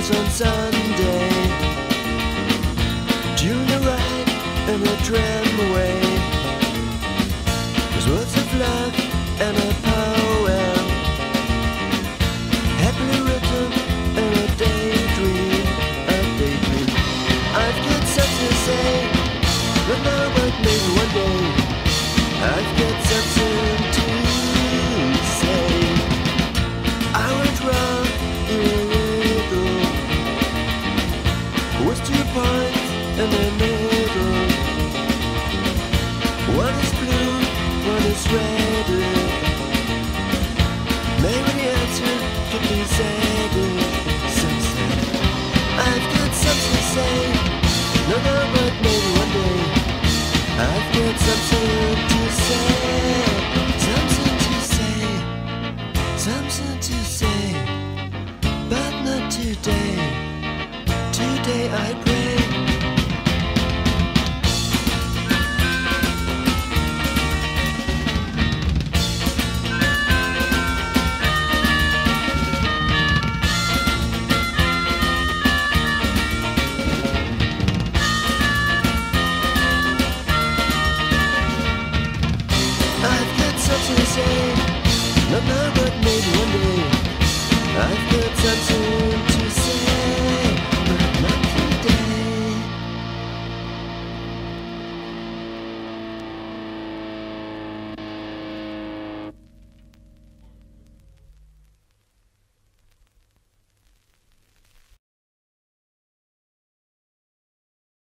was on Sunday. Julia ride and a tram away. There's words of love and a poem, happily written in a daydream, a daydream. I've got something to say, but now but maybe one day. I've got something to say. I went round in a riddle, was 2 points in the middle. One is blue, one is red. Maybe the answer could be said. I've got something to say, no, but maybe one day. I've got something to say, something to say, something to say, but not today. Today I pray. I've got something to say, not now but maybe one day. I've got